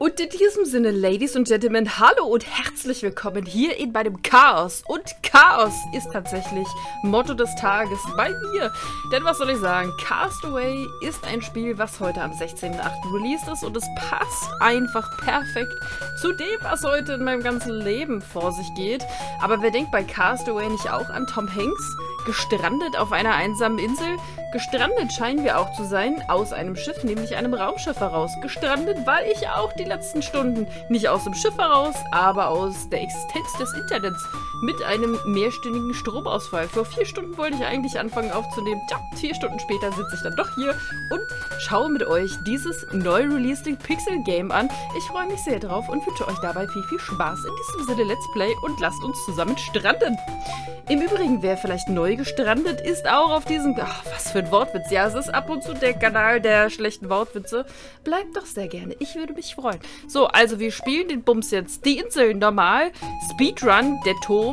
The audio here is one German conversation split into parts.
Und in diesem Sinne, Ladies und Gentlemen, hallo und herzlich willkommen hier in meinem Chaos. Und Chaos ist tatsächlich Motto des Tages bei mir. Denn was soll ich sagen, Castaway ist ein Spiel, was heute am 16.08. released ist. Und es passt einfach perfekt zu dem, was heute in meinem ganzen Leben vor sich geht. Aber wer denkt bei Castaway nicht auch an Tom Hanks? Gestrandet auf einer einsamen Insel? Gestrandet scheinen wir auch zu sein, aus einem Schiff, nämlich einem Raumschiff heraus. Gestrandet war ich auch die letzten Stunden. Nicht aus dem Schiff heraus, aber aus der Existenz des Internets. Mit einem mehrstündigen Stromausfall. Vor 4 Stunden wollte ich eigentlich anfangen aufzunehmen. Tja, 4 Stunden später sitze ich dann doch hier und schaue mit euch dieses neu released Pixel-Game an. Ich freue mich sehr drauf und wünsche euch dabei viel, viel Spaß. In diesem Sinne, Let's Play und lasst uns zusammen stranden. Im Übrigen, wer vielleicht neu gestrandet ist, auch auf diesem... Ach, was für ein Wortwitz. Ja, es ist ab und zu der Kanal der schlechten Wortwitze. Bleibt doch sehr gerne. Ich würde mich freuen. So, also wir spielen den Bums jetzt. Die Insel normal. Speedrun, der Turm.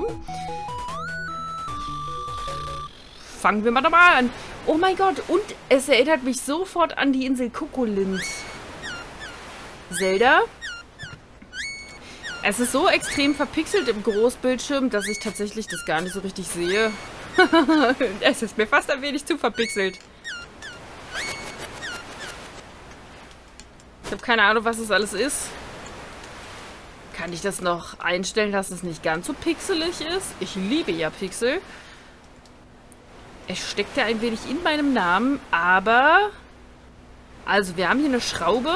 Fangen wir mal normal an. Oh mein Gott. Und es erinnert mich sofort an die Insel Kokolind. Zelda. Es ist so extrem verpixelt im Großbildschirm, dass ich tatsächlich das gar nicht so richtig sehe. Es ist mir fast ein wenig zu verpixelt. Ich habe keine Ahnung, was das alles ist. Kann ich das noch einstellen, dass es nicht ganz so pixelig ist? Ich liebe ja Pixel. Es steckt ja ein wenig in meinem Namen, aber... Also, wir haben hier eine Schraube.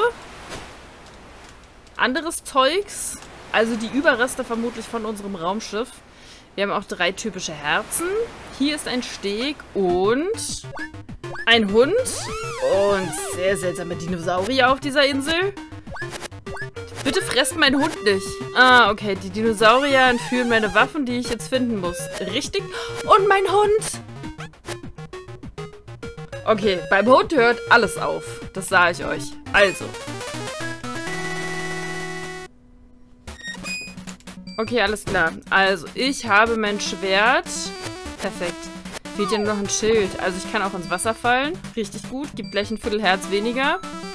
Anderes Zeugs. Also die Überreste vermutlich von unserem Raumschiff. Wir haben auch 3 typische Herzen. Hier ist ein Steg und ein Hund. Und sehr seltsame Dinosaurier auf dieser Insel. Bitte fresst meinen Hund nicht. Ah, okay. Die Dinosaurier entführen meine Waffen, die ich jetzt finden muss. Richtig. Und mein Hund. Okay, beim Hund hört alles auf. Das sage ich euch. Also. Okay, alles klar. Also, ich habe mein Schwert. Perfekt. Fehlt ja nur noch ein Schild. Also, ich kann auch ins Wasser fallen. Richtig gut. Gibt gleich ein Viertelherz weniger.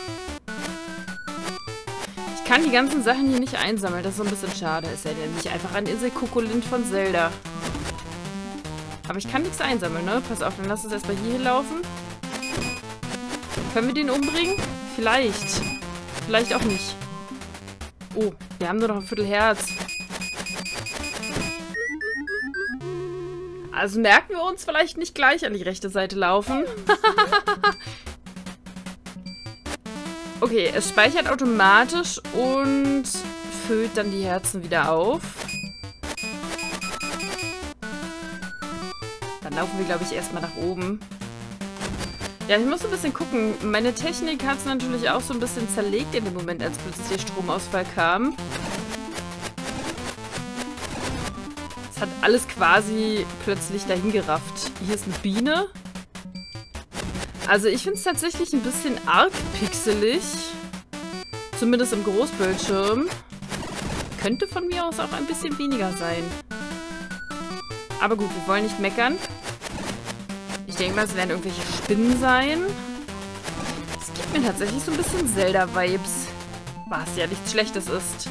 Ich kann die ganzen Sachen hier nicht einsammeln. Das ist so ein bisschen schade. Ist ja nicht einfach ein Insel Kokolind von Zelda. Aber ich kann nichts einsammeln, ne? Pass auf, dann lass uns erstmal hier laufen. Können wir den umbringen? Vielleicht. Vielleicht auch nicht. Oh, wir haben nur noch ein Viertelherz. Also merken wir uns vielleicht nicht gleich an die rechte Seite laufen. Okay, es speichert automatisch und füllt dann die Herzen wieder auf. Dann laufen wir, glaube ich, erstmal nach oben. Ja, ich muss ein bisschen gucken. Meine Technik hat es natürlich auch so ein bisschen zerlegt in dem Moment, als plötzlich der Stromausfall kam. Es hat alles quasi plötzlich dahin gerafft. Hier ist eine Biene. Also ich finde es tatsächlich ein bisschen arg pixelig. Zumindest im Großbildschirm. Könnte von mir aus auch ein bisschen weniger sein. Aber gut, wir wollen nicht meckern. Ich denke mal, es werden irgendwelche Spinnen sein. Es gibt mir tatsächlich so ein bisschen Zelda-Vibes. Was ja nichts Schlechtes ist.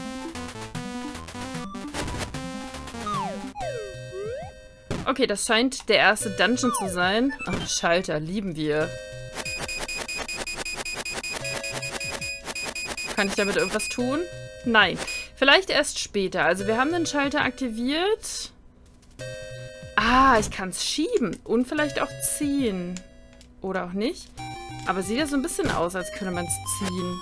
Okay, das scheint der erste Dungeon zu sein. Ach, Schalter, lieben wir. Kann ich damit irgendwas tun? Nein. Vielleicht erst später. Also wir haben den Schalter aktiviert. Ah, ich kann es schieben. Und vielleicht auch ziehen. Oder auch nicht. Aber sieht ja so ein bisschen aus, als könnte man es ziehen.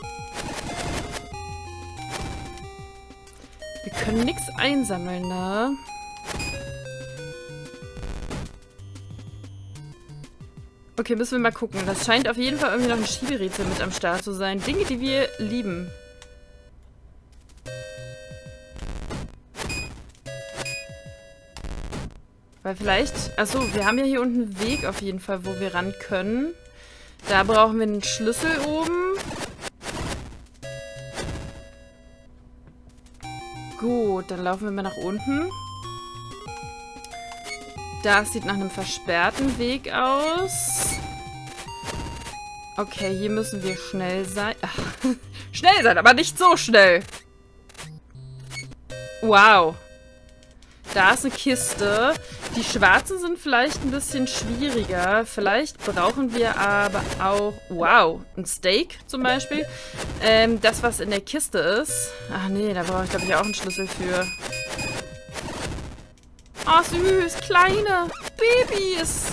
Wir können nichts einsammeln, ne? Okay, müssen wir mal gucken. Das scheint auf jeden Fall irgendwie noch ein Schieberätsel mit am Start zu sein. Dinge, die wir lieben. Weil vielleicht... Achso, wir haben ja hier unten einen Weg auf jeden Fall, wo wir ran können. Da brauchen wir einen Schlüssel oben. Gut, dann laufen wir mal nach unten. Das sieht nach einem versperrten Weg aus. Okay, hier müssen wir schnell sein. Ach, schnell sein, aber nicht so schnell. Wow. Da ist eine Kiste. Die schwarzen sind vielleicht ein bisschen schwieriger. Vielleicht brauchen wir aber auch... Wow, ein Steak zum Beispiel. Das, was in der Kiste ist. Ach nee, da brauche ich, glaube ich, auch einen Schlüssel für. Oh, süß. Kleine Babys.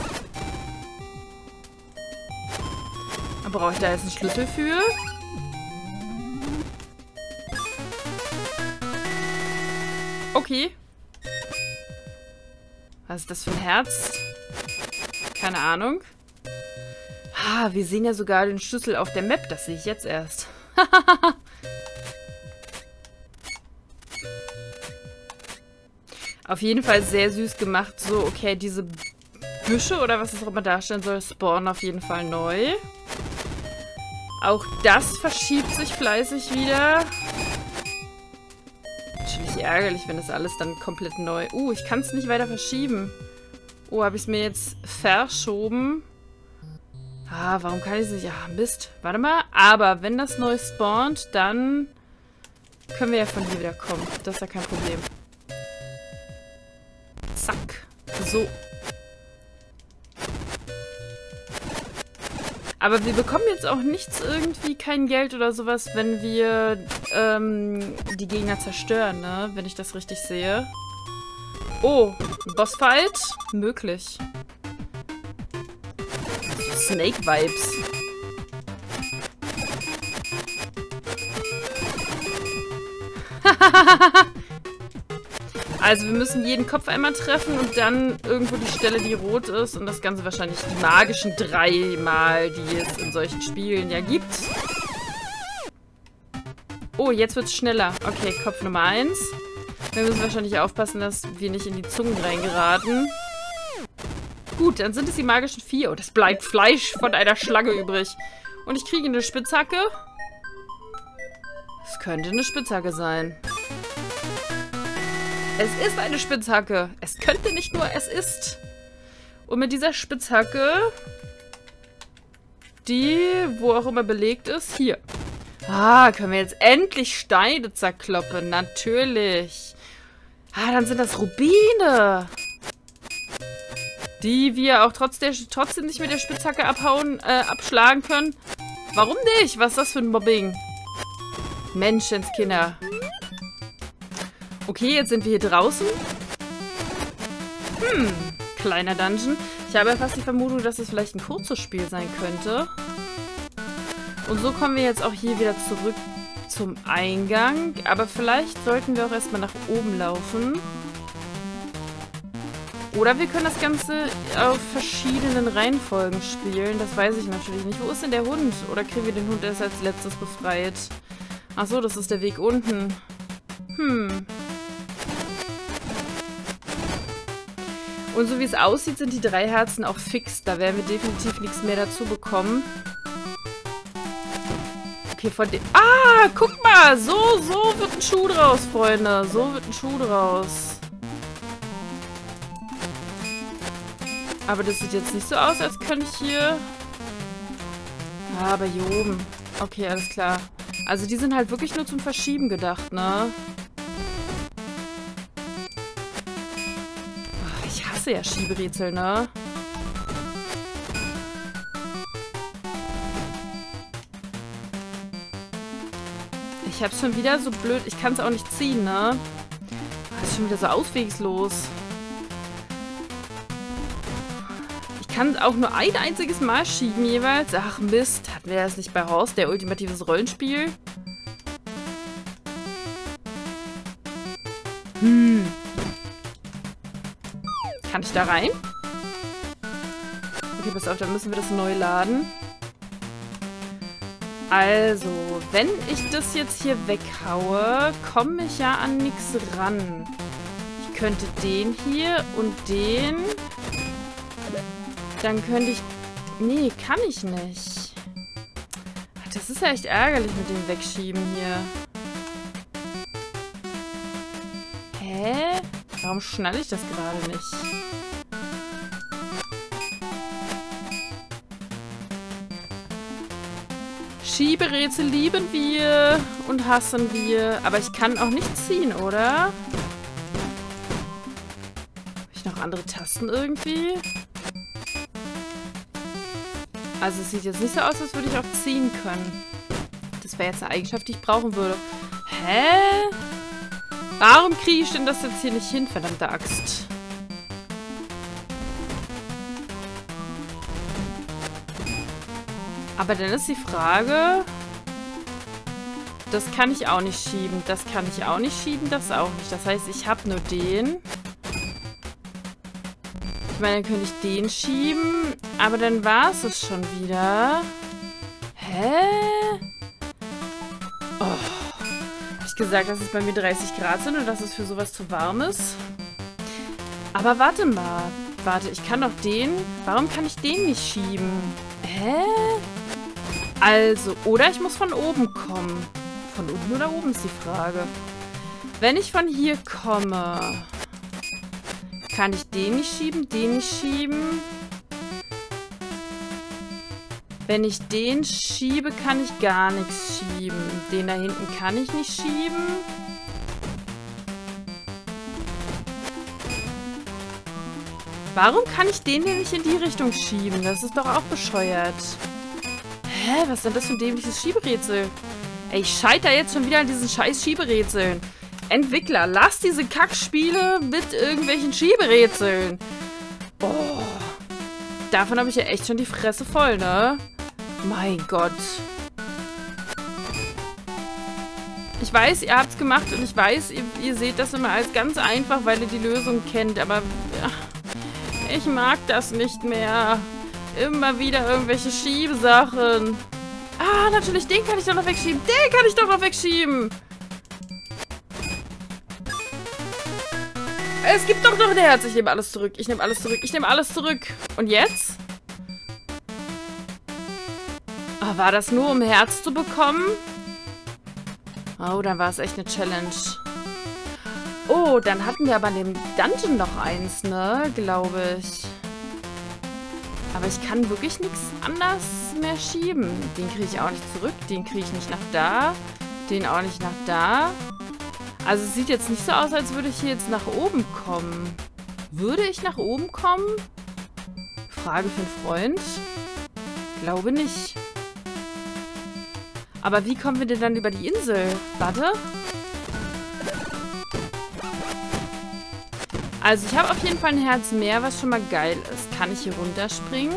Brauche ich da jetzt einen Schlüssel für? Okay. Was ist das für ein Herz? Keine Ahnung. Ah, wir sehen ja sogar den Schlüssel auf der Map. Das sehe ich jetzt erst. Auf jeden Fall sehr süß gemacht. So, okay, diese Büsche oder was es auch immer darstellen soll, spawnen auf jeden Fall neu. Auch das verschiebt sich fleißig wieder. Natürlich ärgerlich, wenn das alles dann komplett neu... ich kann es nicht weiter verschieben. Oh, habe ich es mir jetzt verschoben? Ah, warum kann ich es nicht... Ah, Mist. Warte mal. Aber wenn das neu spawnt, dann können wir ja von hier wieder kommen. Das ist ja kein Problem. Zack. So. Aber wir bekommen jetzt auch nichts irgendwie, kein Geld oder sowas, wenn wir die Gegner zerstören, ne? Wenn ich das richtig sehe. Oh, Bossfight? Möglich. Snake-Vibes. Also wir müssen jeden Kopf einmal treffen und dann irgendwo die Stelle, die rot ist. Und das Ganze wahrscheinlich die magischen 3 Mal, die es in solchen Spielen ja gibt. Oh, jetzt wird es schneller. Okay, Kopf Nummer 1. Wir müssen wahrscheinlich aufpassen, dass wir nicht in die Zungen reingeraten. Gut, dann sind es die magischen 4. Und es bleibt Fleisch von einer Schlange übrig. Und ich kriege eine Spitzhacke. Es könnte eine Spitzhacke sein. Es ist eine Spitzhacke. Es könnte nicht nur, es ist. Und mit dieser Spitzhacke, die, wo auch immer belegt ist, hier. Ah, können wir jetzt endlich Steine zerkloppen. Natürlich. Ah, dann sind das Rubine. Die wir auch trotzdem nicht mit der Spitzhacke abschlagen können. Warum nicht? Was ist das für ein Mobbing? Menschenskinder. Okay, jetzt sind wir hier draußen. Kleiner Dungeon. Ich habe ja fast die Vermutung, dass es vielleicht ein kurzes Spiel sein könnte. Und so kommen wir jetzt auch hier wieder zurück zum Eingang. Aber vielleicht sollten wir auch erstmal nach oben laufen. Oder wir können das Ganze auf verschiedenen Reihenfolgen spielen. Das weiß ich natürlich nicht. Wo ist denn der Hund? Oder kriegen wir den Hund erst als letztes befreit? Achso, das ist der Weg unten. Und so wie es aussieht, sind die 3 Herzen auch fix. Da werden wir definitiv nichts mehr dazu bekommen. Okay, von dem... Ah, guck mal! So wird ein Schuh draus, Freunde. So wird ein Schuh draus. Aber das sieht jetzt nicht so aus, als könnte ich hier... Ah, aber hier oben. Okay, alles klar. Also die sind halt wirklich nur zum Verschieben gedacht, ne? Ich hasse ja Schieberätsel, ne? Ich hab's schon wieder so blöd. Ich kann es auch nicht ziehen, ne? Das ist schon wieder so auswegslos. Ich kann auch nur ein einziges Mal schieben jeweils. Ach Mist, hatten wir das nicht bei Horst, der ultimatives Rollenspiel? Kann ich da rein? Okay, pass auf, dann müssen wir das neu laden. Also, wenn ich das jetzt hier weghaue, komme ich ja an nichts ran. Ich könnte den hier und den... Dann könnte ich... Nee, kann ich nicht. Das ist ja echt ärgerlich mit dem Wegschieben hier. Hä? Warum schnalle ich das gerade nicht? Schieberätsel lieben wir und hassen wir. Aber ich kann auch nicht ziehen, oder? Habe ich noch andere Tasten irgendwie? Also es sieht jetzt nicht so aus, als würde ich auch ziehen können. Das wäre jetzt eine Eigenschaft, die ich brauchen würde. Hä? Warum kriege ich denn das jetzt hier nicht hin, verdammte Axt? Aber dann ist die Frage... Das kann ich auch nicht schieben. Das kann ich auch nicht schieben. Das auch nicht. Das heißt, ich habe nur den. Ich meine, dann könnte ich den schieben. Aber dann war es schon wieder. Hä? Oh. Hab ich gesagt, dass es bei mir 30 Grad sind und dass es für sowas zu warm ist? Aber warte mal. Warte, ich kann doch den... Warum kann ich den nicht schieben? Hä? Also, oder ich muss von oben kommen. Von unten oder oben ist die Frage. Wenn ich von hier komme, kann ich den nicht schieben, den nicht schieben. Wenn ich den schiebe, kann ich gar nichts schieben. Den da hinten kann ich nicht schieben. Warum kann ich den denn nicht in die Richtung schieben? Das ist doch auch bescheuert. Hä? Was ist denn das für ein dämliches Schieberätsel? Ey, ich scheitere jetzt schon wieder an diesen scheiß Schieberätseln. Entwickler, lass diese Kackspiele mit irgendwelchen Schieberätseln. Oh. Davon habe ich ja echt schon die Fresse voll, ne? Mein Gott. Ich weiß, ihr habt's gemacht und ich weiß, ihr seht das immer als ganz einfach, weil ihr die Lösung kennt, aber ich mag das nicht mehr. Immer wieder irgendwelche Schiebesachen. Ah, natürlich, den kann ich doch noch wegschieben. Den kann ich doch noch wegschieben. Es gibt doch noch ein Herz. Ich nehme alles zurück. Ich nehme alles zurück. Ich nehme alles zurück. Und jetzt? Oh, war das nur, um Herz zu bekommen? Oh, dann war es echt eine Challenge. Oh, dann hatten wir aber in dem Dungeon noch eins, ne? Glaube ich. Aber ich kann wirklich nichts anders mehr schieben. Den kriege ich auch nicht zurück. Den kriege ich nicht nach da. Den auch nicht nach da. Also es sieht jetzt nicht so aus, als würde ich hier jetzt nach oben kommen. Würde ich nach oben kommen? Frage für einen Freund. Glaube nicht. Aber wie kommen wir denn dann über die Insel? Warte. Also ich habe auf jeden Fall ein Herz mehr, was schon mal geil ist. Kann ich hier runterspringen?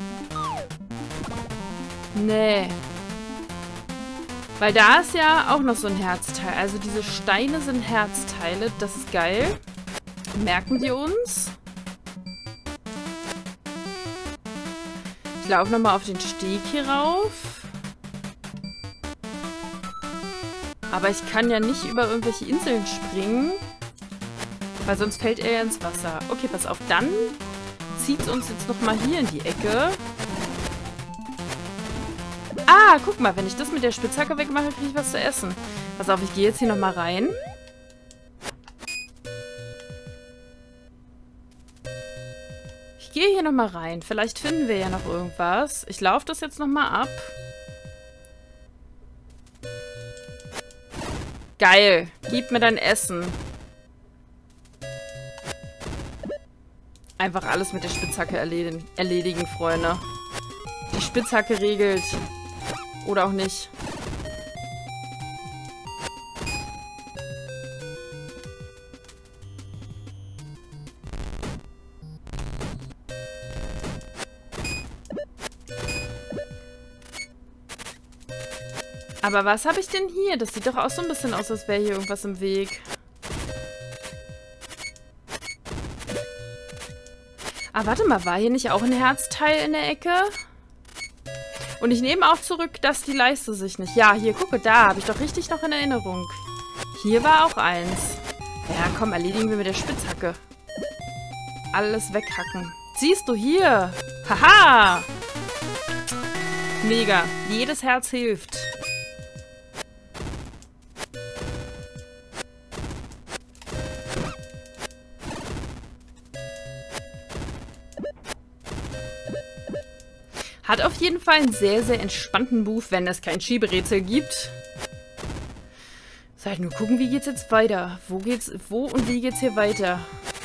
Nee. Weil da ist ja auch noch so ein Herzteil. Also diese Steine sind Herzteile. Das ist geil. Merken wir uns. Ich laufe nochmal auf den Steg hier rauf. Aber ich kann ja nicht über irgendwelche Inseln springen. Weil sonst fällt er ja ins Wasser. Okay, pass auf. Dann zieht es uns jetzt nochmal hier in die Ecke. Ah, guck mal. Wenn ich das mit der Spitzhacke wegmache, kriege ich was zu essen. Pass auf, ich gehe jetzt hier nochmal rein. Ich gehe hier nochmal rein. Vielleicht finden wir ja noch irgendwas. Ich laufe das jetzt nochmal ab. Geil. Gib mir dein Essen. Einfach alles mit der Spitzhacke erledigen, Freunde. Die Spitzhacke regelt. Oder auch nicht. Aber was habe ich denn hier? Das sieht doch auch so ein bisschen aus, als wäre hier irgendwas im Weg. Ah, warte mal, war hier nicht auch ein Herzteil in der Ecke? Und ich nehme auch zurück, dass die Leiste sich nicht... Ja, hier, gucke, da habe ich doch richtig noch in Erinnerung. Hier war auch eins. Ja, komm, erledigen wir mit der Spitzhacke. Alles weghacken. Siehst du hier? Haha! Mega. Jedes Herz hilft. Hat auf jeden Fall einen sehr, sehr entspannten Move, wenn es kein Schieberätsel gibt. Soll ich nur gucken, wie geht's jetzt weiter? Wo und wie geht's hier weiter?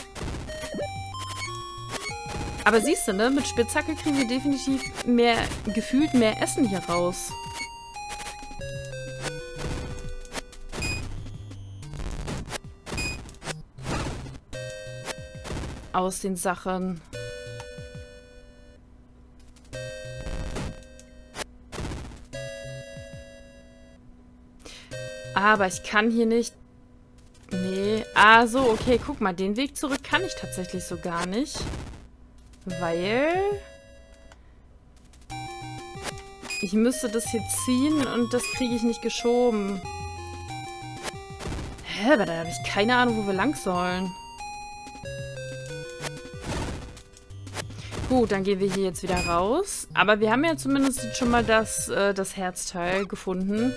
Aber siehst du, ne? Mit Spitzhacke kriegen wir definitiv gefühlt mehr Essen hier raus. Aus den Sachen. Aber ich kann hier nicht... Nee. Ah, so, okay. Guck mal, den Weg zurück kann ich tatsächlich so gar nicht. Weil... Ich müsste das hier ziehen und das kriege ich nicht geschoben. Hä, aber da habe ich keine Ahnung, wo wir lang sollen. Gut, dann gehen wir hier jetzt wieder raus. Aber wir haben ja zumindest jetzt schon mal das Herzteil gefunden.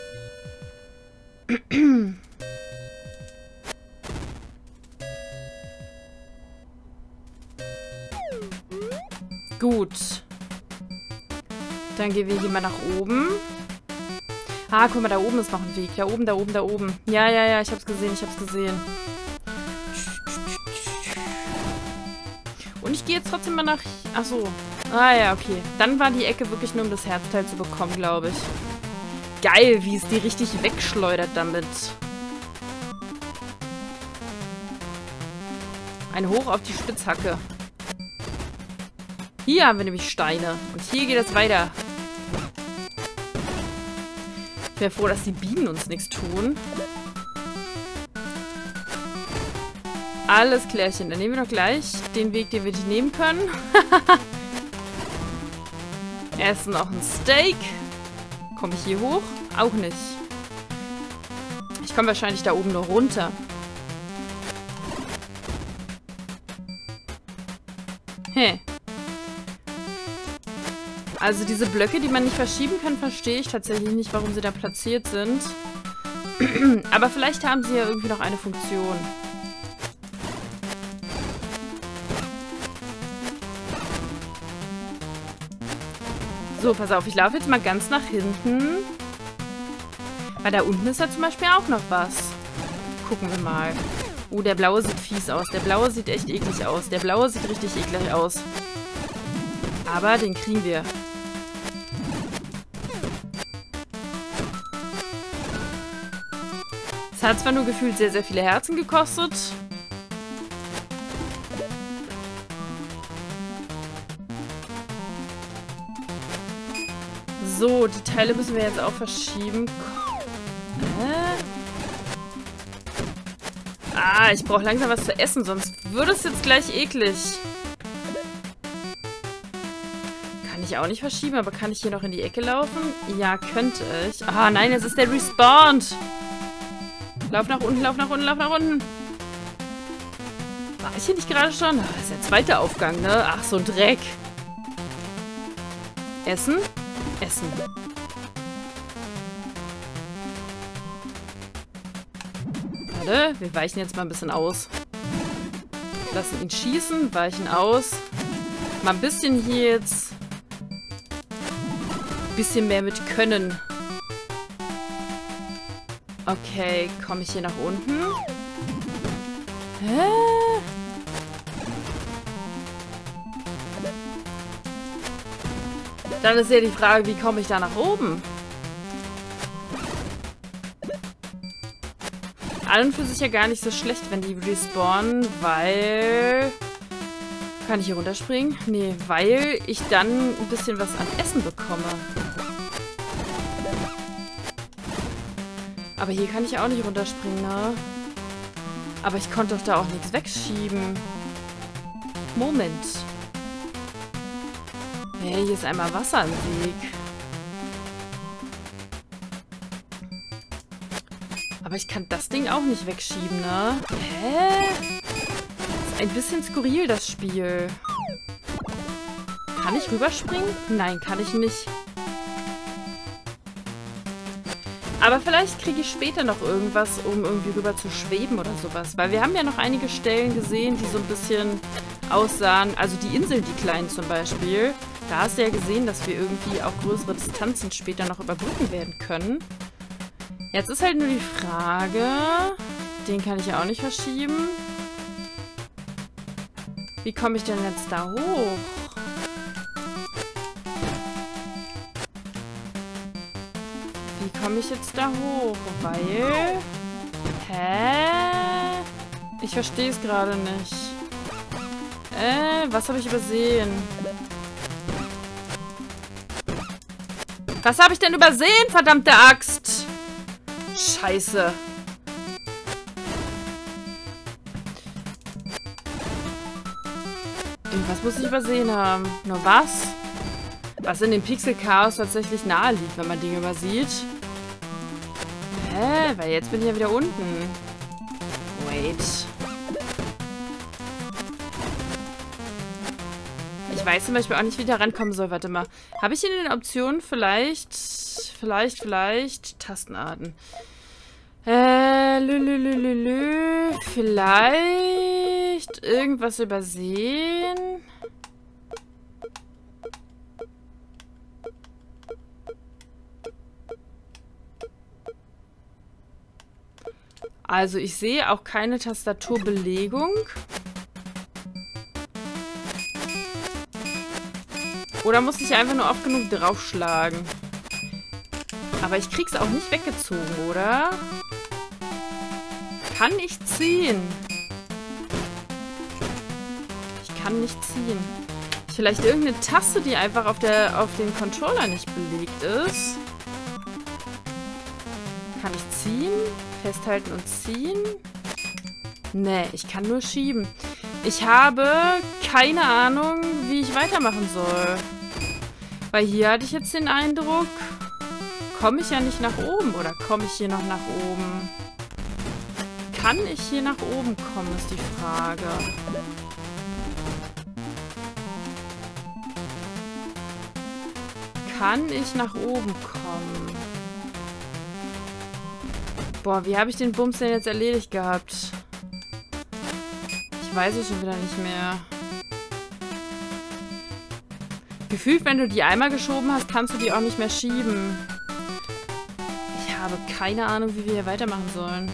Gut. Dann gehen wir hier mal nach oben. Ah, guck mal, da oben ist noch ein Weg. Da oben, da oben, da oben. Ja, ja, ja, ich hab's gesehen, ich hab's gesehen. Und ich gehe jetzt trotzdem mal nach... Ach so. Ah ja, okay. Dann war die Ecke wirklich nur, um das Herzteil zu bekommen, glaube ich. Geil, wie es die richtig wegschleudert damit. Ein Hoch auf die Spitzhacke. Hier haben wir nämlich Steine. Und hier geht es weiter. Ich wäre froh, dass die Bienen uns nichts tun. Alles klärchen. Dann nehmen wir doch gleich den Weg, den wir nicht nehmen können. Essen noch ein Steak. Komme ich hier hoch? Auch nicht. Ich komme wahrscheinlich da oben nur runter. Hä. Also diese Blöcke, die man nicht verschieben kann, verstehe ich tatsächlich nicht, warum sie da platziert sind. Aber vielleicht haben sie ja irgendwie noch eine Funktion. So, pass auf, ich laufe jetzt mal ganz nach hinten. Weil da unten ist ja zum Beispiel auch noch was. Gucken wir mal. Der blaue sieht fies aus. Der blaue sieht echt eklig aus. Der blaue sieht richtig eklig aus. Aber den kriegen wir. Es hat zwar nur gefühlt sehr, sehr viele Herzen gekostet. So, die Teile müssen wir jetzt auch verschieben. Ah, ich brauche langsam was zu essen, sonst würde es jetzt gleich eklig. Kann ich auch nicht verschieben, aber kann ich hier noch in die Ecke laufen? Ja, könnte ich. Ah, nein, jetzt ist der respawned. Lauf nach unten, lauf nach unten, lauf nach unten. War ich hier nicht gerade schon? Das ist der zweite Aufgang, ne? Ach, so ein Dreck. Essen? Essen. Warte, wir weichen jetzt mal ein bisschen aus. Lassen ihn schießen, weichen aus. Mal ein bisschen hier jetzt... Ein bisschen mehr mit Können. Okay, komme ich hier nach unten? Hä? Dann ist ja die Frage, wie komme ich da nach oben? An und für sich ja gar nicht so schlecht, wenn die respawnen, weil... Kann ich hier runterspringen? Nee, weil ich dann ein bisschen was an Essen bekomme. Aber hier kann ich auch nicht runterspringen, ne? Aber ich konnte doch da auch nichts wegschieben. Moment. Hey, hier ist einmal Wasser im Weg. Aber ich kann das Ding auch nicht wegschieben, ne? Hä? Ist ein bisschen skurril, das Spiel. Kann ich rüberspringen? Nein, kann ich nicht. Aber vielleicht kriege ich später noch irgendwas, um irgendwie rüber zu schweben oder sowas. Weil wir haben ja noch einige Stellen gesehen, die so ein bisschen aussahen. Also die Inseln, die kleinen zum Beispiel. Da hast du ja gesehen, dass wir irgendwie auch größere Distanzen später noch überbrücken werden können. Jetzt ist halt nur die Frage... Den kann ich ja auch nicht verschieben. Wie komme ich denn jetzt da hoch? Wie komme ich jetzt da hoch? Weil... Hä? Ich verstehe es gerade nicht. Was habe ich übersehen? Was habe ich denn übersehen, verdammte Axt? Scheiße. Irgendwas muss ich übersehen haben. Nur was? Was in dem Pixel-Chaos tatsächlich nahe liegt, wenn man Dinge übersieht. Hä? Weil jetzt bin ich ja wieder unten. Wait. Ich weiß zum Beispiel auch nicht, wie der rankommen soll. Warte mal. Habe ich in den Optionen vielleicht Tastenarten? Vielleicht irgendwas übersehen? Also ich sehe auch keine Tastaturbelegung. Oder muss ich einfach nur oft genug draufschlagen? Aber ich krieg's auch nicht weggezogen, oder? Kann ich ziehen? Ich kann nicht ziehen. Vielleicht irgendeine Taste, die einfach auf dem Controller nicht belegt ist. Kann ich ziehen? Festhalten und ziehen? Nee, ich kann nur schieben. Ich habe keine Ahnung, wie ich weitermachen soll. Weil hier hatte ich jetzt den Eindruck, komme ich ja nicht nach oben. Oder komme ich hier noch nach oben? Kann ich hier nach oben kommen, ist die Frage. Kann ich nach oben kommen? Boah, wie habe ich den Bums denn jetzt erledigt gehabt? Ich weiß es schon wieder nicht mehr. Gefühlt, wenn du die einmal geschoben hast, kannst du die auch nicht mehr schieben. Ich habe keine Ahnung, wie wir hier weitermachen sollen.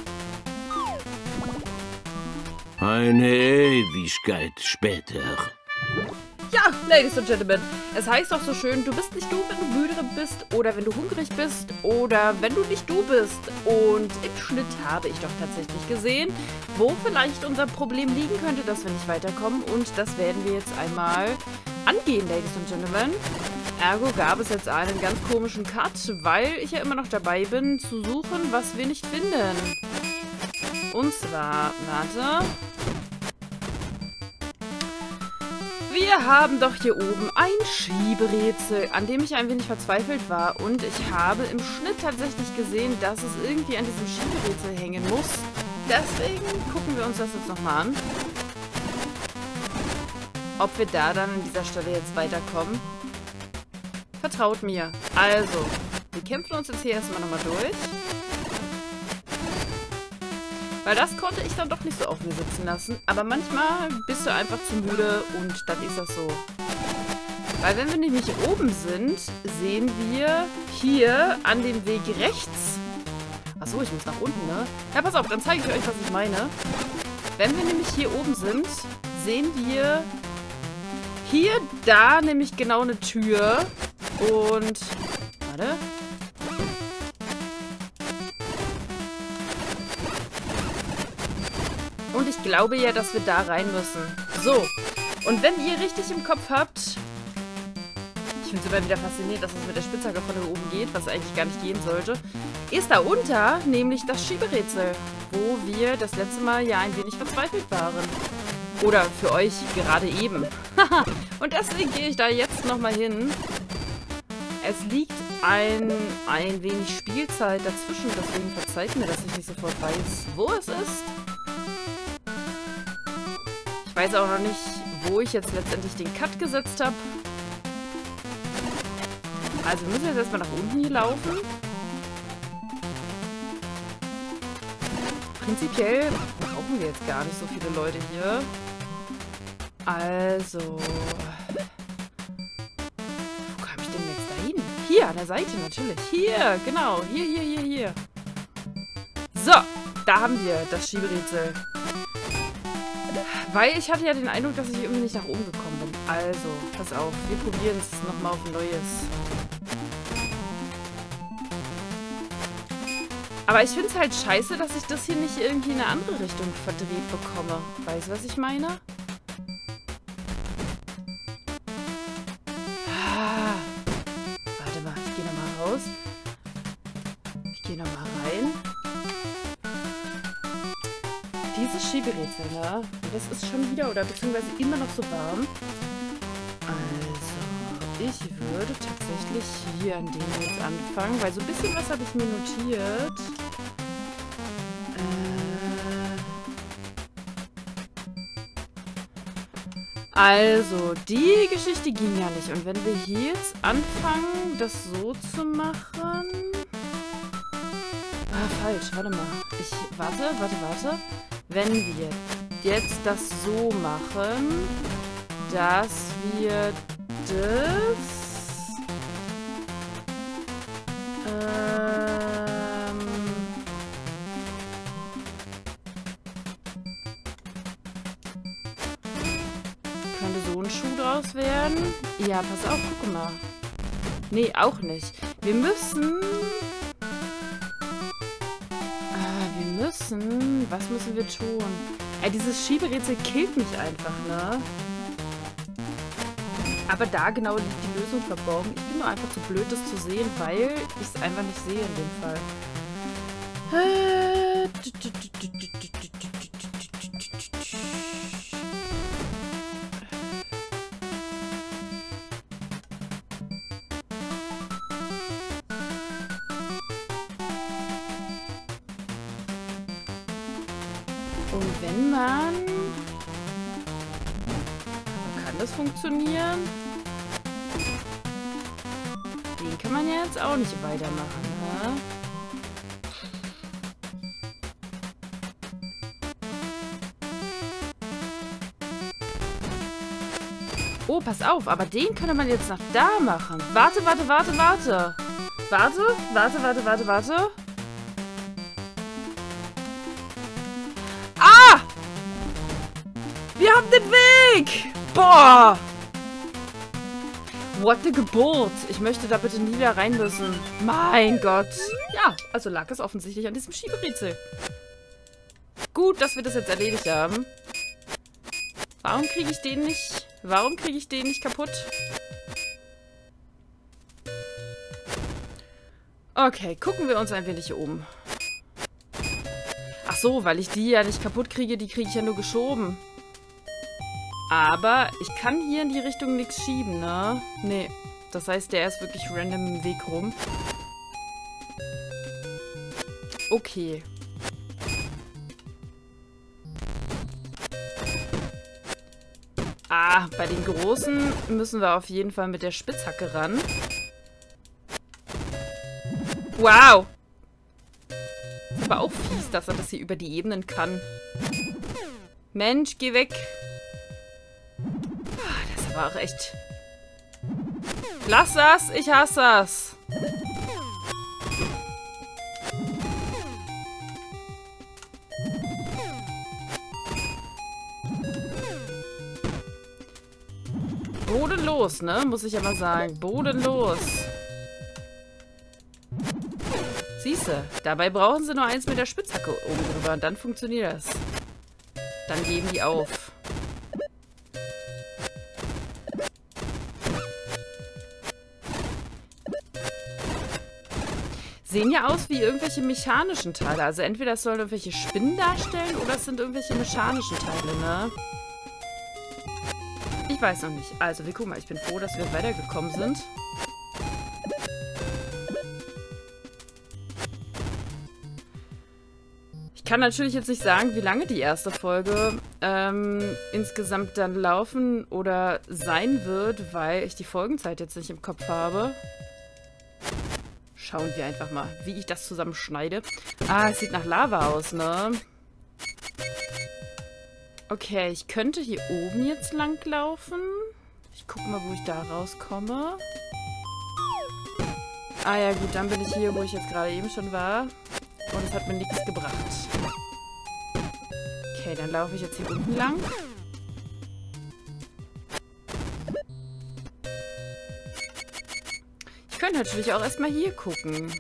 Eine Ewigkeit später. Ja, Ladies and Gentlemen, es heißt doch so schön, du bist nicht du, wenn du müde bist oder wenn du hungrig bist oder wenn du nicht du bist. Und im Schnitt habe ich doch tatsächlich gesehen, wo vielleicht unser Problem liegen könnte, dass wir nicht weiterkommen. Und das werden wir jetzt einmal angehen, Ladies and Gentlemen. Ergo gab es jetzt einen ganz komischen Cut, weil ich ja immer noch dabei bin, zu suchen, was wir nicht finden. Und zwar, warte... Wir haben doch hier oben ein Schieberätsel, an dem ich ein wenig verzweifelt war. Und ich habe im Schnitt tatsächlich gesehen, dass es irgendwie an diesem Schieberätsel hängen muss. Deswegen gucken wir uns das jetzt nochmal an. Ob wir da dann an dieser Stelle jetzt weiterkommen. Vertraut mir. Also, wir kämpfen uns jetzt hier erstmal nochmal durch. Weil das konnte ich dann doch nicht so auf mir sitzen lassen. Aber manchmal bist du einfach zu müde und dann ist das so. Weil wenn wir nämlich oben sind, sehen wir hier an dem Weg rechts... Achso, ich muss nach unten, ne? Ja, pass auf, dann zeige ich euch, was ich meine. Wenn wir nämlich hier oben sind, sehen wir hier, da nämlich genau eine Tür. Und... Warte... Und ich glaube ja, dass wir da rein müssen. So. Und wenn ihr richtig im Kopf habt... Ich finde es immer wieder faszinierend, dass es mit der Spitzhacke von da oben geht, was eigentlich gar nicht gehen sollte. Ist da unter nämlich das Schieberätsel, wo wir das letzte Mal ja ein wenig verzweifelt waren. Oder für euch gerade eben. Und deswegen gehe ich da jetzt nochmal hin. Es liegt ein wenig Spielzeit dazwischen, deswegen verzeiht mir, dass ich nicht sofort weiß, wo es ist. Ich weiß auch noch nicht, wo ich jetzt letztendlich den Cut gesetzt habe. Also wir müssen jetzt erstmal nach unten hier laufen. Prinzipiell brauchen wir jetzt gar nicht so viele Leute hier. Also... Hier, an der Seite natürlich. Hier, genau. Hier. So, da haben wir das Schieberätsel. Weil ich hatte ja den Eindruck, dass ich irgendwie nicht nach oben gekommen bin. Also, pass auf. Wir probieren es nochmal auf ein neues. Aber ich finde es halt scheiße, dass ich das hier nicht irgendwie in eine andere Richtung verdreht bekomme. Weißt du, was ich meine? Warte mal, ich gehe nochmal raus. Ich gehe nochmal rein. Dieses Schieberätsel, ne? Und das ist schon wieder, oder beziehungsweise immer noch so warm. Also, ich würde tatsächlich hier an dem jetzt anfangen, weil so ein bisschen was habe ich mir notiert. Also, die Geschichte ging ja nicht. Und wenn wir hier jetzt anfangen, das so zu machen... falsch. Warte mal. Warte. Wenn wir jetzt das so machen, dass wir das... Könnte so ein Schuh draus werden? Ja, pass auf, guck mal. Nee, auch nicht. Wir müssen... Was müssen wir tun? Dieses Schieberätsel killt mich einfach, ne? Aber da genau liegt die Lösung verborgen. Ich bin nur einfach zu blöd, das zu sehen, weil ich es einfach nicht sehe in dem Fall. Und wenn man... Kann das funktionieren? Den kann man ja jetzt auch nicht weitermachen, ne? Oh, pass auf, aber den könnte man jetzt nach da machen. Warte. Warte. Ah! Wir haben den Weg! Boah! What a Geburt. Ich möchte da bitte nie wieder rein müssen. Mein Gott. Ja, also lag es offensichtlich an diesem Schieberätsel. Gut, dass wir das jetzt erledigt haben. Warum kriege ich den nicht... Warum kriege ich den nicht kaputt? Okay, gucken wir uns ein wenig hier um. Ach so, weil ich die ja nicht kaputt kriege, die kriege ich ja nur geschoben. Aber ich kann hier in die Richtung nichts schieben, ne? Nee, das heißt, der ist wirklich random im Weg rum. Okay. Ah, bei den Großen müssen wir auf jeden Fall mit der Spitzhacke ran. Wow! Ist aber auch fies, dass er das hier über die Ebenen kann. Mensch, geh weg! Das ist aber auch echt... Lass das! Ich hasse das! Bodenlos, ne? Muss ich ja mal sagen. Bodenlos. Siehste, dabei brauchen sie nur eins mit der Spitzhacke oben drüber und dann funktioniert das. Dann geben die auf. Sehen ja aus wie irgendwelche mechanischen Teile. Also entweder es sollen irgendwelche Spinnen darstellen oder es sind irgendwelche mechanischen Teile, ne? Ich weiß noch nicht. Also, wir gucken mal. Ich bin froh, dass wir weitergekommen sind. Ich kann natürlich jetzt nicht sagen, wie lange die erste Folge insgesamt dann laufen oder sein wird, weil ich die Folgenzeit jetzt nicht im Kopf habe. Schauen wir einfach mal, wie ich das zusammenschneide. Ah, es sieht nach Lava aus, ne? Okay, ich könnte hier oben jetzt lang laufen. Ich gucke mal, wo ich da rauskomme. Ah ja gut, dann bin ich hier, wo ich jetzt gerade eben schon war. Und es hat mir nichts gebracht. Okay, dann laufe ich jetzt hier unten lang. Ich könnte natürlich auch erstmal hier gucken.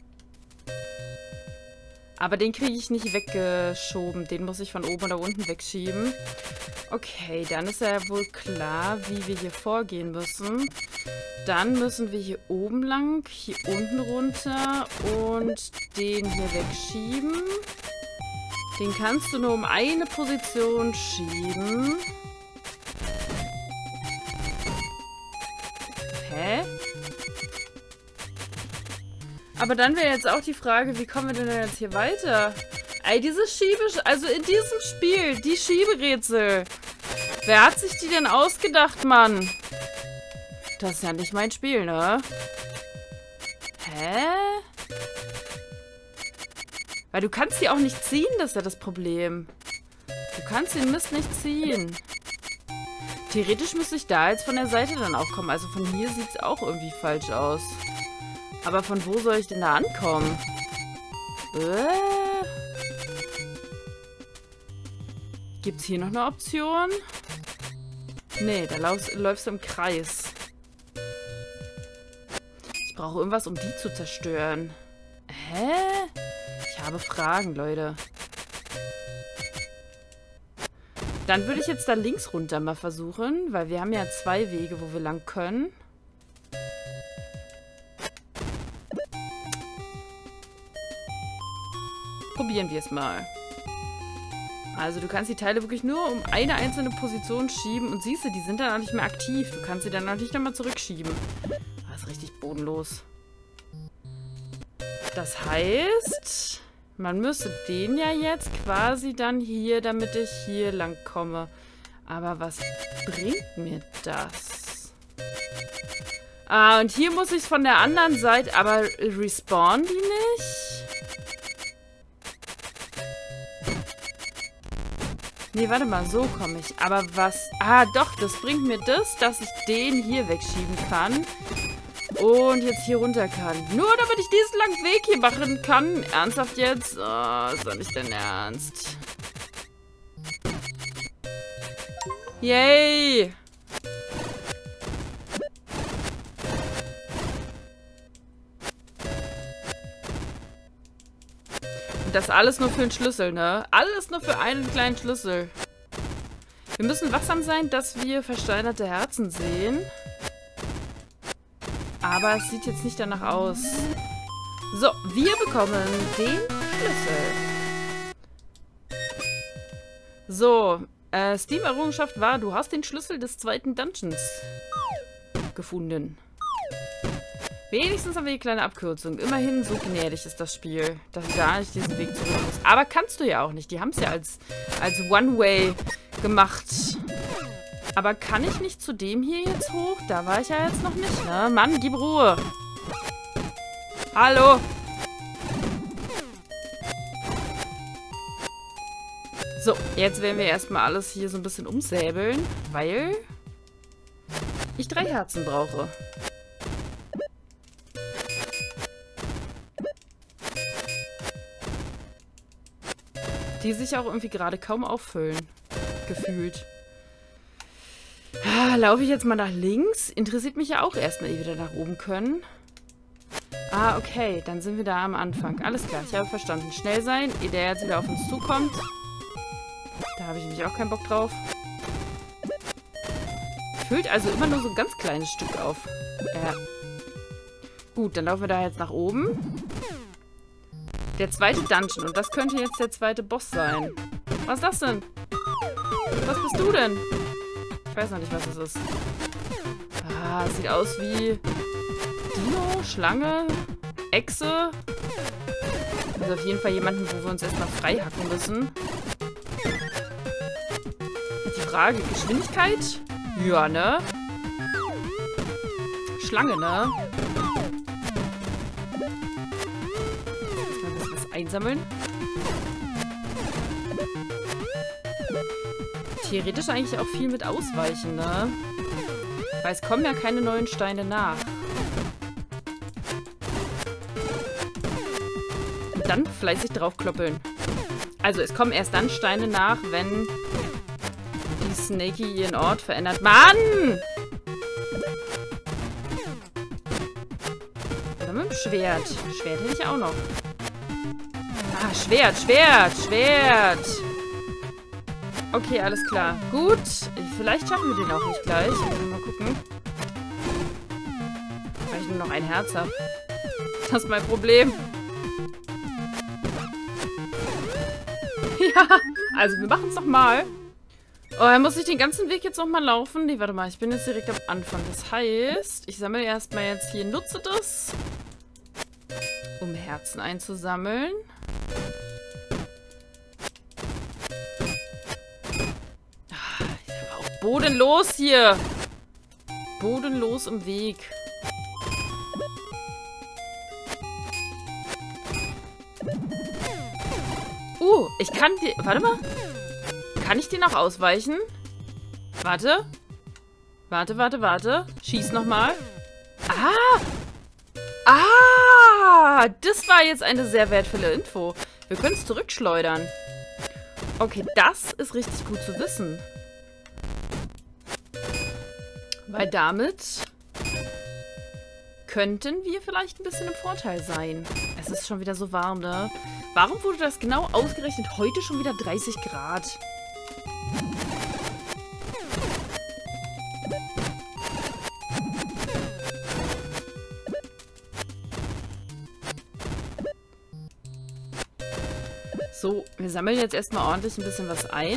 Aber den kriege ich nicht weggeschoben. Den muss ich von oben oder unten wegschieben. Okay, dann ist ja wohl klar, wie wir hier vorgehen müssen. Dann müssen wir hier oben lang, hier unten runter und den hier wegschieben. Den kannst du nur um eine Position schieben. Hä? Aber dann wäre jetzt auch die Frage, wie kommen wir denn jetzt hier weiter? Ey, also in diesem Spiel, die Schieberätsel. Wer hat sich die denn ausgedacht, Mann? Das ist ja nicht mein Spiel, ne? Hä? Weil du kannst die auch nicht ziehen, das ist ja das Problem. Du kannst den Mist nicht ziehen. Theoretisch müsste ich da jetzt von der Seite dann auch kommen. Also von hier sieht es auch irgendwie falsch aus. Aber von wo soll ich denn da ankommen? Gibt's hier noch eine Option? Nee, da läufst du im Kreis. Ich brauche irgendwas, um die zu zerstören. Hä? Ich habe Fragen, Leute. Dann würde ich jetzt da links runter mal versuchen, weil wir haben ja 2 Wege, wo wir lang können. Probieren wir es mal. Also du kannst die Teile wirklich nur um eine einzelne Position schieben und siehst du, die sind dann auch nicht mehr aktiv. Du kannst sie dann auch nicht nochmal zurückschieben. Das ist richtig bodenlos. Das heißt, man müsste den ja jetzt quasi dann hier, damit ich hier lang komme. Aber was bringt mir das? Ah, und hier muss ich es von der anderen Seite, aber respawnen die nicht? Nee, warte mal, so komme ich. Aber was... Ah, doch, das bringt mir das, dass ich den hier wegschieben kann. Und jetzt hier runter kann. Nur damit ich diesen langen Weg hier machen kann. Ernsthaft jetzt? Oh, ist doch nicht dein Ernst. Yay! Das alles nur für einen Schlüssel, ne? Alles nur für einen kleinen Schlüssel. Wir müssen wachsam sein, dass wir versteinerte Herzen sehen. Aber es sieht jetzt nicht danach aus. So, wir bekommen den Schlüssel. So, Steam-Errungenschaft war, du hast den Schlüssel des 2. Dungeons gefunden. Wenigstens haben wir die kleine Abkürzung. Immerhin, so gnädig ist das Spiel, dass du gar nicht diesen Weg zurück musst. Aber kannst du ja auch nicht. Die haben es ja als One-Way gemacht. Aber kann ich nicht zu dem hier jetzt hoch? Da war ich ja jetzt noch nicht, ne? Mann, gib Ruhe. Hallo. So, jetzt werden wir erstmal alles hier so ein bisschen umsäbeln, weil ich 3 Herzen brauche. Die sich auch irgendwie gerade kaum auffüllen. Gefühlt. Ah, laufe ich jetzt mal nach links? Interessiert mich ja auch erstmal, ehe wir wieder nach oben können. Ah, okay. Dann sind wir da am Anfang. Alles klar, ich habe verstanden. Schnell sein, ehe der jetzt wieder auf uns zukommt. Da habe ich nämlich auch keinen Bock drauf. Füllt also immer nur so ein ganz kleines Stück auf. Ja. Gut, dann laufen wir da jetzt nach oben. Der 2. Dungeon. Und das könnte jetzt der 2. Boss sein. Was ist das denn? Was bist du denn? Ich weiß noch nicht, was es ist. Ah, es sieht aus wie Dino, Schlange, Echse. Also auf jeden Fall jemanden, wo wir uns erstmal frei hacken müssen. Die Frage, Geschwindigkeit? Ja, ne? Schlange, ne? Einsammeln. Theoretisch eigentlich auch viel mit Ausweichen, ne? Weil es kommen ja keine neuen Steine nach. dann fleißig draufkloppeln. Also, es kommen erst dann Steine nach, wenn die Snakey ihren Ort verändert. Mann! Oder mit dem Schwert. Schwert hätte ich auch noch. Ah, Schwert, Schwert, Schwert. Okay, alles klar. Gut. Vielleicht schaffen wir den auch nicht gleich. Mal gucken. Weil ich nur noch ein Herz habe. Das ist mein Problem. Ja, also wir machen es nochmal. Oh, muss ich den ganzen Weg jetzt nochmal laufen? Nee, warte mal, ich bin jetzt direkt am Anfang. Das heißt, ich sammle erstmal jetzt hier, nutze das, um Herzen einzusammeln. Ah, ich habe auch bodenlos hier. Bodenlos im Weg. Ich kann die... Warte mal. Kann ich den auch ausweichen? Warte. Warte, warte, warte. Schieß nochmal. Ah! Ah! Das war jetzt eine sehr wertvolle Info. Wir können es zurückschleudern. Okay, das ist richtig gut zu wissen. Weil damit könnten wir vielleicht ein bisschen im Vorteil sein. Es ist schon wieder so warm, ne? Warum wurde das genau ausgerechnet heute schon wieder 30 Grad? So, wir sammeln jetzt erstmal ordentlich ein bisschen was ein.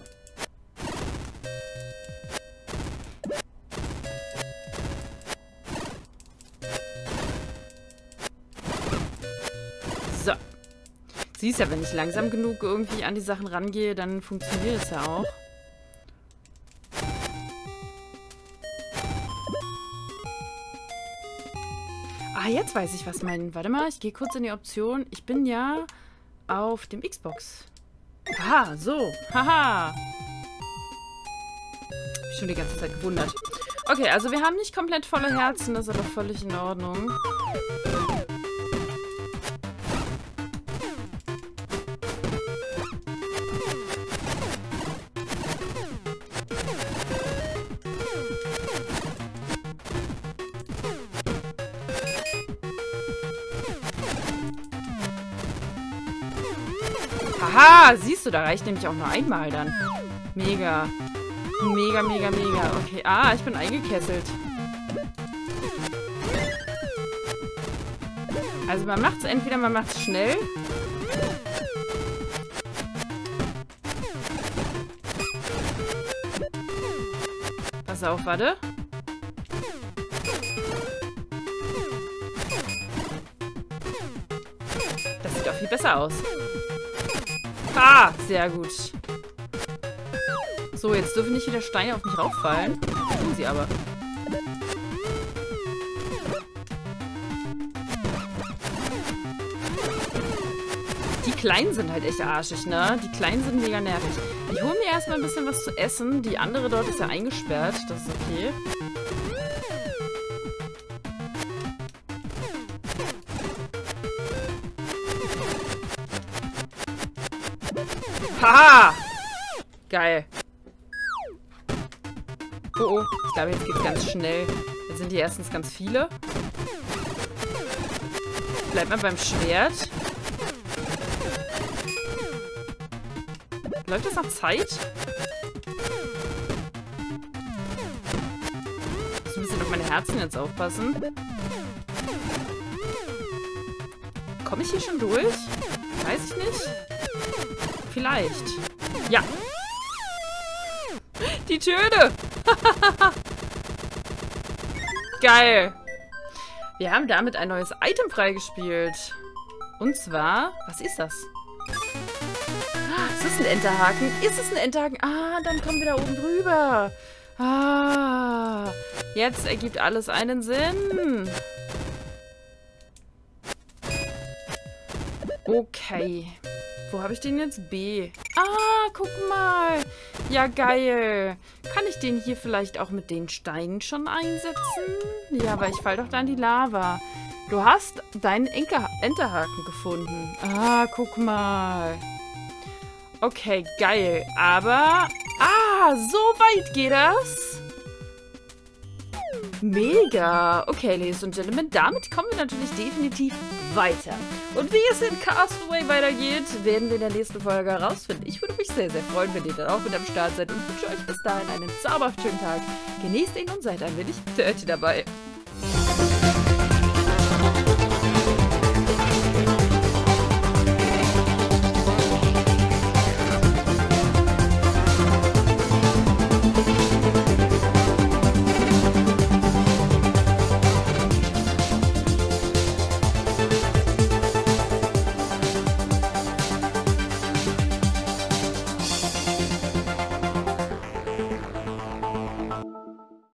So. Siehst ja, wenn ich langsam genug irgendwie an die Sachen rangehe, dann funktioniert es ja auch. Ah, jetzt weiß ich, was mein... Warte mal, ich gehe kurz in die Option. Ich bin ja auf dem Xbox. Aha, so. Haha. Hab ich schon die ganze Zeit gewundert. Okay, also wir haben nicht komplett volle Herzen. Das ist aber völlig in Ordnung. Haha, siehst du, da reicht nämlich auch nur einmal dann. Mega. Mega, mega, mega. Okay, ah, ich bin eingekesselt. Also man macht es entweder, man macht es schnell. Pass auf, warte. Das sieht auch viel besser aus. Ah, sehr gut. So, jetzt dürfen nicht wieder Steine auf mich rauffallen. Tun sie aber. Die Kleinen sind halt echt arschig, ne? Die Kleinen sind mega nervig. Ich hole mir erstmal ein bisschen was zu essen. Die andere dort ist ja eingesperrt. Das ist okay. Haha! Geil. Oh, oh. Ich glaube, jetzt geht's ganz schnell. Jetzt sind hier erstens ganz viele. Bleibt mal beim Schwert. Läuft das nach Zeit? Ich muss ein bisschen auf meine Herzen jetzt aufpassen. Komme ich hier schon durch? Weiß ich nicht. Vielleicht. Ja. Die Töne. Geil. Wir haben damit ein neues Item freigespielt. Und zwar, was ist das? Ist das ein Enterhaken? Ist es ein Enterhaken? Ah, dann kommen wir da oben drüber. Ah, jetzt ergibt alles einen Sinn. Okay. Wo habe ich den jetzt? B. Ah, guck mal. Ja, geil. Kann ich den hier vielleicht auch mit den Steinen schon einsetzen? Ja, aber ich falle doch da in die Lava. Du hast deinen Enterhaken gefunden. Ah, guck mal. Okay, geil. Aber... Ah, so weit geht das? Mega. Okay, Ladies und Gentlemen, damit kommen wir natürlich definitiv weiter. Und wie es in Castaway weitergeht, werden wir in der nächsten Folge herausfinden. Ich würde mich sehr, sehr freuen, wenn ihr dann auch mit am Start seid und wünsche euch bis dahin einen zauberhaften schönen Tag. Genießt ihn und seid ein wenig dirty dabei.